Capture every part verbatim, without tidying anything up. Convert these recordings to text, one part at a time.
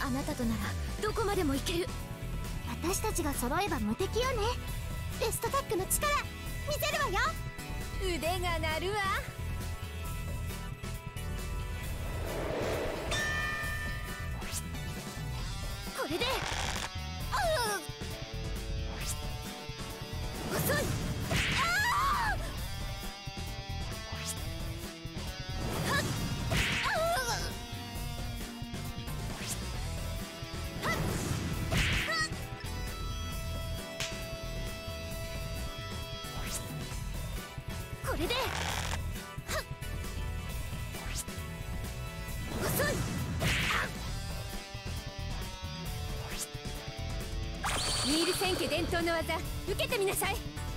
あなたとならどこまでもいける。 私たちが揃えば無敵よね。ベストタッグの力見せるわよ。 腕が鳴るわ。これで遅い。これで遅い。ニール千家伝統の技受けてみなさい。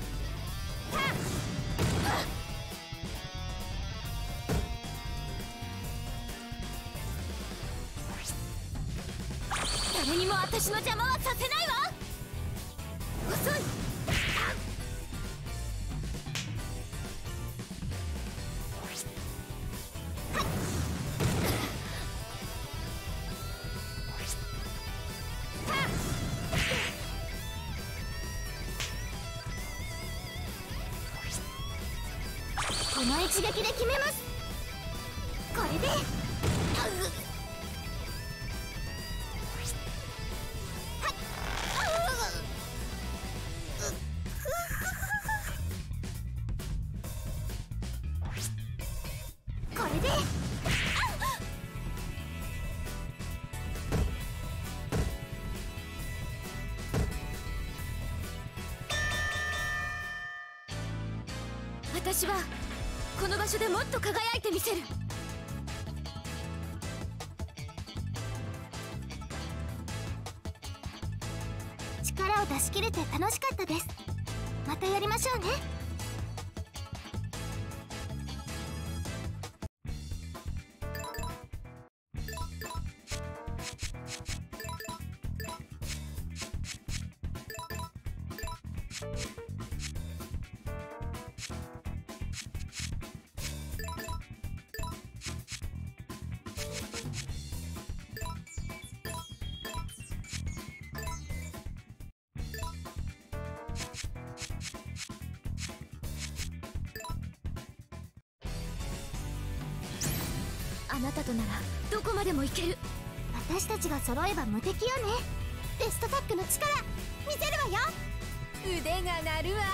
誰にも私の邪魔はさせないわ。遅い。 この一撃で決めます。これでこれで私はこの場所でもっと輝いてみせる。 力を出し切れて楽しかったです。またやりましょうね。 あなたとならどこまでもいける。 私たちが揃えば無敵よね。ベストタッグの力見せるわよ。 腕が鳴るわ。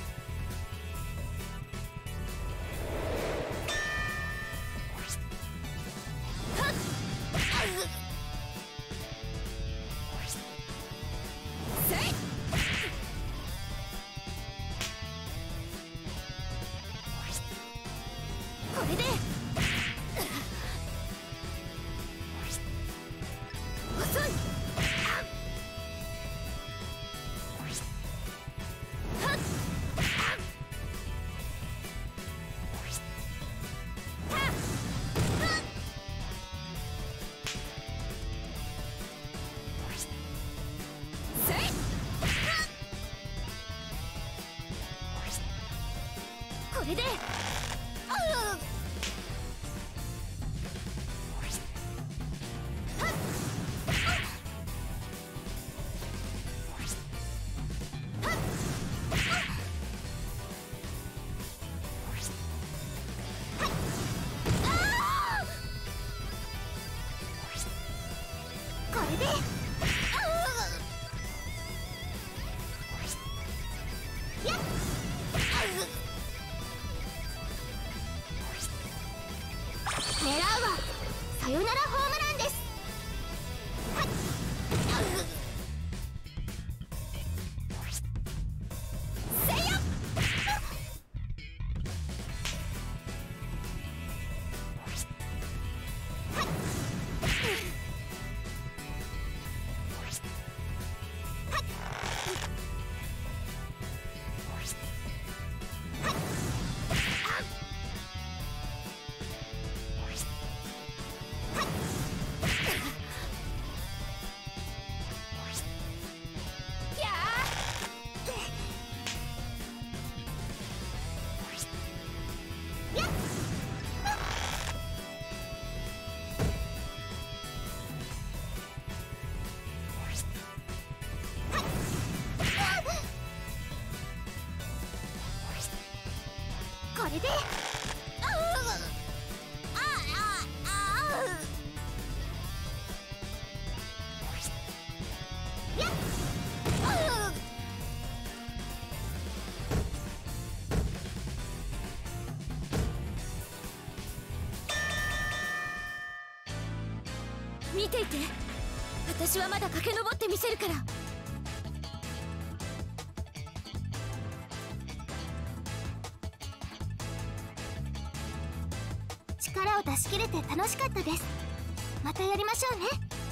これで遅い。これでこれでやっれで、 あああやっあ見ていて、私はまだ駆け上ってみせるから。 力を出し切れて楽しかったです。またやりましょうね。